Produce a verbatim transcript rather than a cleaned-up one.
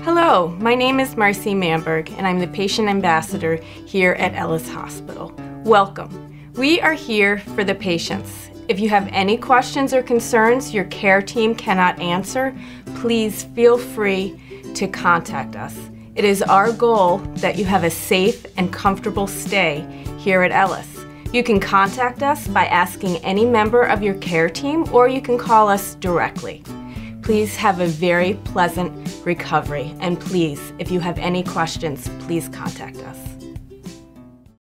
Hello, my name is Marcy Manberg and I'm the patient ambassador here at Ellis Hospital. Welcome. We are here for the patients. If you have any questions or concerns your care team cannot answer, please feel free to contact us. It is our goal that you have a safe and comfortable stay here at Ellis. You can contact us by asking any member of your care team, or you can call us directly. Please have a very pleasant recovery, and please, if you have any questions, please contact us.